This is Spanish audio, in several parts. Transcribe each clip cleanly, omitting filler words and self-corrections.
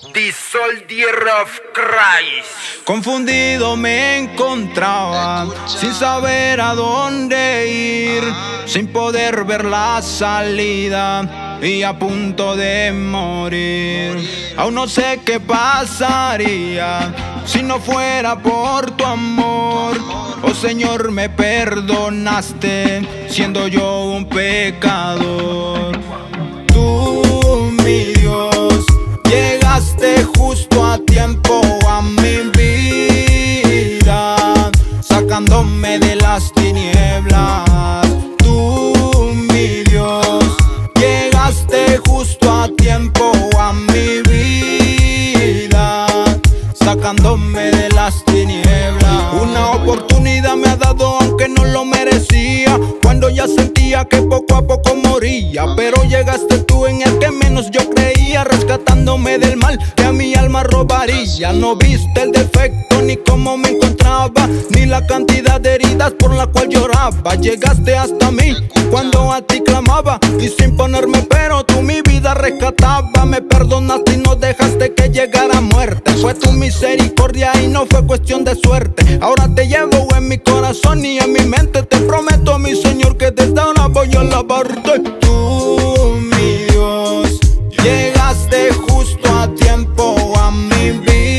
The Soldier of Christ. Confundido me encontraba, sin saber a dónde ir, sin poder ver la salida y a punto de morir. Aún no sé qué pasaría si no fuera por tu amor. Oh Señor, me perdonaste siendo yo un pecador. Tú, mi Dios, llegaste justo a tiempo a mi vida, sacándome de las tinieblas. Tú, mi Dios, llegaste justo a tiempo a mi vida, sacándome de las tinieblas. Una oportunidad me ha dado aunque no lo merecía, cuando ya sentía que poco a poco moría. Pero llegaste tú en el que menos yo creía, rescatándome del mal que a mi alma robaría. No viste el defecto ni cómo me encontraba, ni la cantidad de heridas por la cual lloraba. Llegaste hasta mí cuando a ti clamaba, y sin ponerme pero tú mi vida rescataba. Me perdonaste y no dejaste que llegara muerte. Fue tu misericordia y no fue cuestión de suerte. Ahora te llevo en mi corazón y en mi mente. Te prometo, mi Señor, que desde ahora voy a alabarte. Tú, mi Dios, llegaste justo a tiempo a mi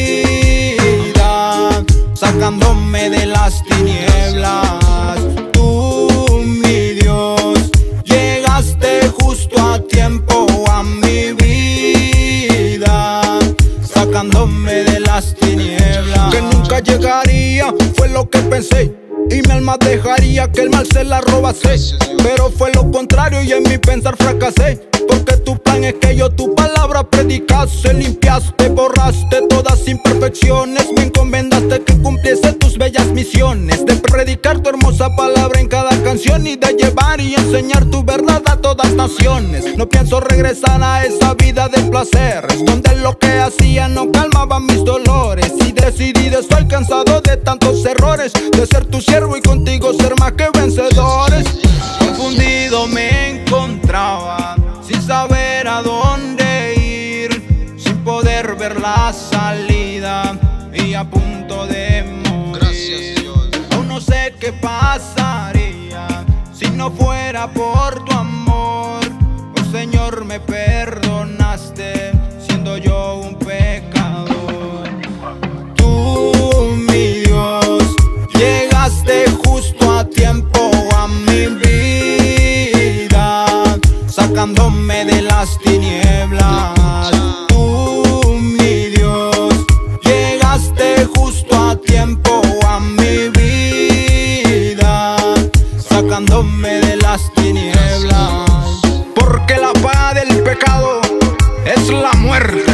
vida, sacándome de las tinieblas. Tú, mi Dios, llegaste justo a tiempo a mi vida, sacándome de las tinieblas. Que nunca llegaría, fue lo que pensé, y mi alma dejaría que el mal se la robase. Pero fue lo contrario y en mi pensar fracasé, porque tu plan es que yo tu palabra predicase. Limpiaste, borraste todas imperfecciones, me encomendaste que cumpliese tus bellas misiones, de predicar tu hermosa palabra en cada canción y de llevar y enseñar tu verdad a todas naciones. No pienso regresar a esa vida de placeres, donde lo que hacía no calmaba mis dolores, y decidí de estoy cansado de tantos errores, de ser tu siervo y contigo ser más que vencedores. Confundido me encontraba, sin saber a dónde ir, sin poder ver la salida y a punto de morir. Gracias, Dios. Aún no sé qué pasaría si no fuera por tu amor. Oh Señor, me perdonaste siendo yo un pecador. Tú, mi Dios, llegaste justo a tiempo a mi vida, sacándome de las tinieblas. Tú, mi Dios, llegaste justo a tiempo a mi vida, sacándome de las tinieblas. Porque la paga del pecado es la muerte.